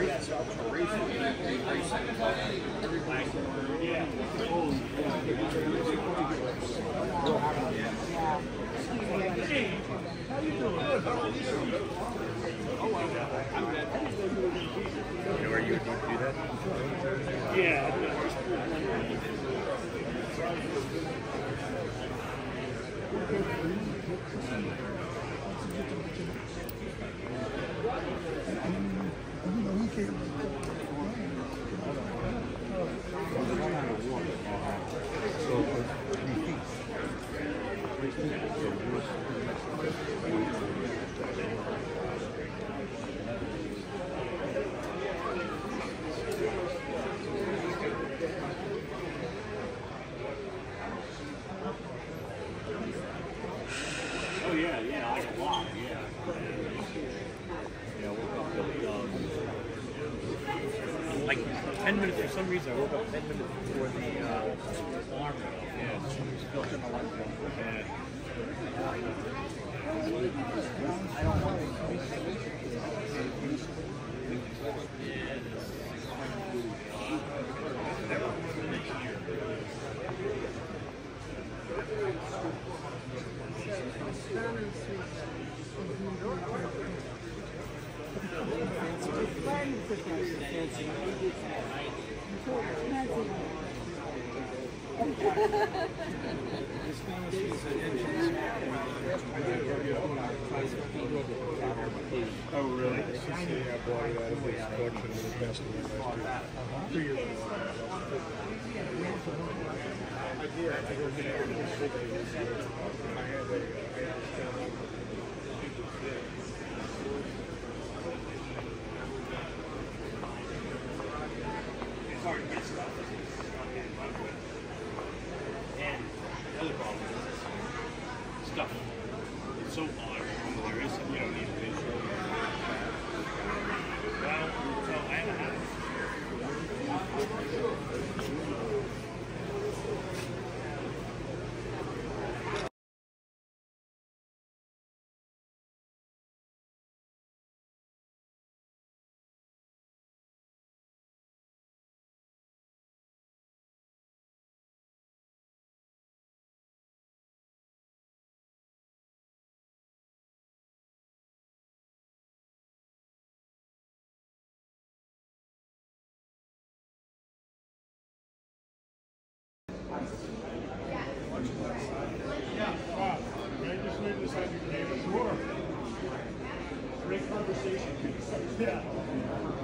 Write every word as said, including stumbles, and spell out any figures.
know where you would need to do that? Yeah. Oh yeah, yeah, like a lot, yeah. Yeah, I woke up um, like ten minutes for some reason. I woke up ten minutes before the uh, alarm went off. Yeah, somebody's built in my life. Yeah. Oh, really? I bought it out of his collection when it passed away last year. Two years ago. I did. I go get it. I had a, I had It's hard to get stuff. And the other problem is stuff. It's so odd. There is some, you don't need to be sure. Well, so I have a house. Great conversation. Yeah.